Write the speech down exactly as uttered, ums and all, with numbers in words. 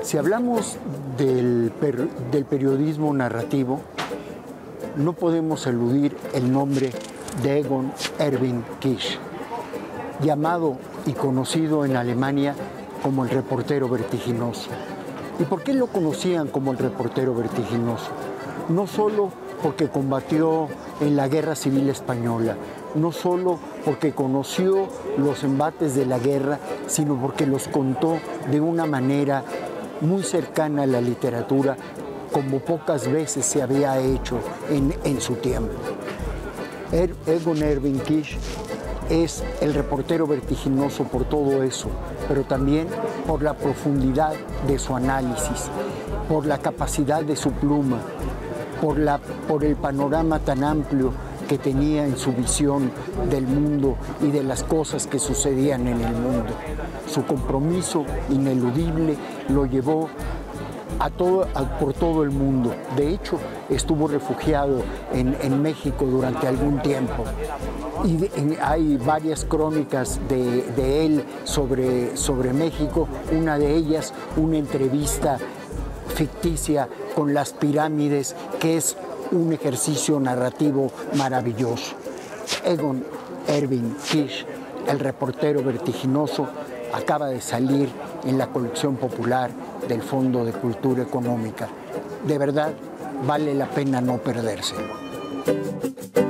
Si hablamos del, per, del periodismo narrativo, no podemos eludir el nombre de Egon Erwin Kisch, llamado y conocido en Alemania como el reportero vertiginoso. ¿Y por qué lo conocían como el reportero vertiginoso? No solo porque combatió en la Guerra Civil Española, no solo porque conoció los embates de la guerra, sino porque los contó de una manera muy cercana a la literatura, como pocas veces se había hecho en, en su tiempo. Er, Egon Erwin Kisch es el reportero vertiginoso por todo eso, pero también por la profundidad de su análisis, por la capacidad de su pluma, por, la, por el panorama tan amplio que tenía en su visión del mundo y de las cosas que sucedían en el mundo. Su compromiso ineludible lo llevó a todo, a, por todo el mundo. De hecho, estuvo refugiado en, en México durante algún tiempo. Y de, en, hay varias crónicas de, de él sobre, sobre México, una de ellas una entrevista ficticia con las pirámides, que es un ejercicio narrativo maravilloso. Egon Erwin Kisch, el reportero vertiginoso, acaba de salir en la colección popular del Fondo de Cultura Económica. De verdad, vale la pena no perdérselo.